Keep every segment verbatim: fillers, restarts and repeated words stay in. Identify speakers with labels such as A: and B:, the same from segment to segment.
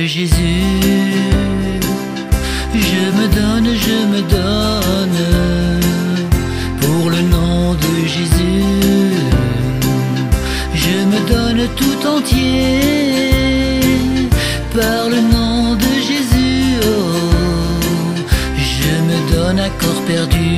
A: Jésus, je me donne, je me donne pour le nom de Jésus. Je me donne tout entier par le nom de Jésus. Oh, je me donne à corps perdu.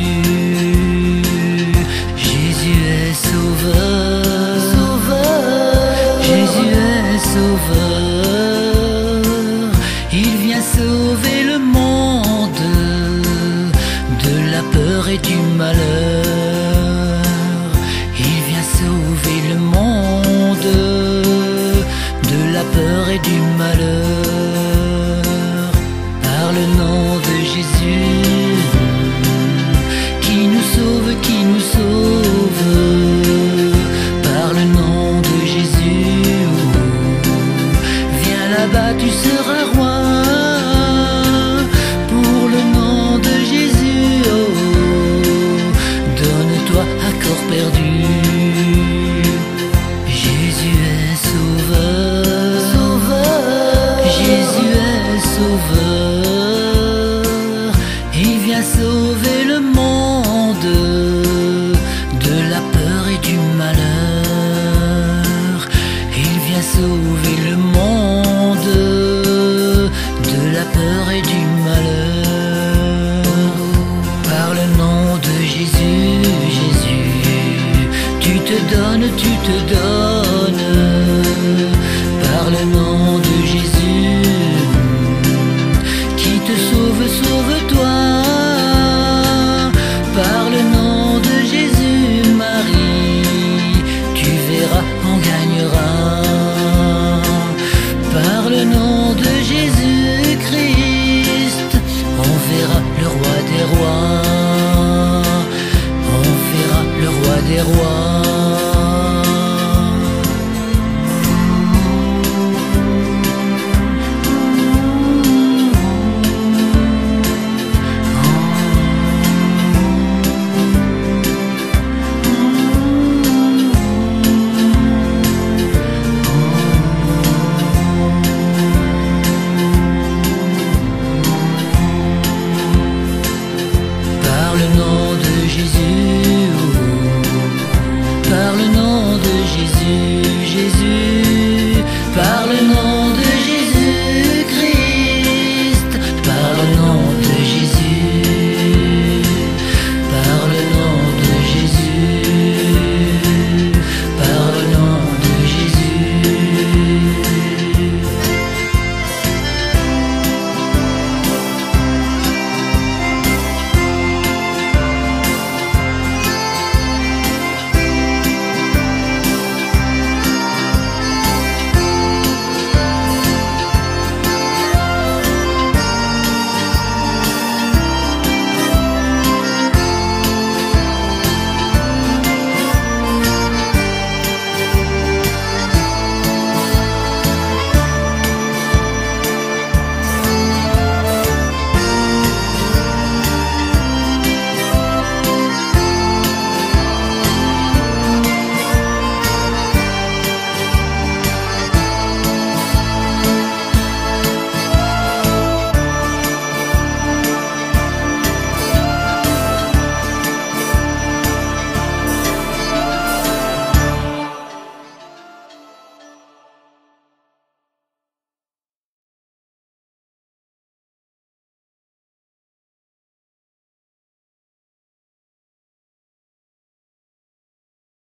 A: Jésus est sauveur, sauveur. Jésus est sauveur. Il vient sauver le monde de la peur et du malheur. Il vient sauver le monde de la peur et du malheur. Par le nom de Jésus, qui nous sauve, qui nous sauve. Par le nom de Jésus, viens là-bas, tu seras roi. Pour le nom de Jésus, oh, donne-toi à corps perdu. Jésus est sauveur, sauveur. Jésus est sauveur. Il vient sauver le monde de la peur et du malheur. Il vient sauver le monde de la peur et du malheur. Par le nom de Jésus, Jésus, tu te donnes, tu te donnes.